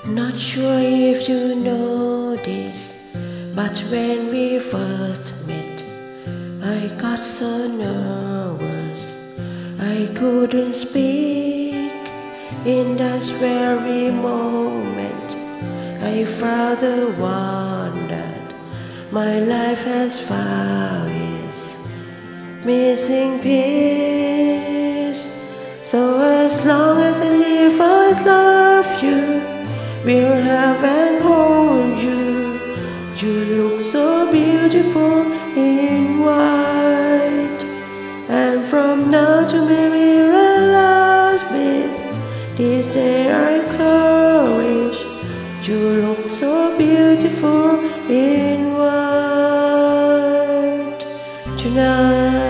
Not sure if you know this, but when we first met, I got so nervous I couldn't speak. In that very moment, I felt the one that my life has found its missing piece. So as long as I live, I love you, will have and hold you. You look so beautiful in white, and from now to me we realize with this day I courage. You look so beautiful in white tonight.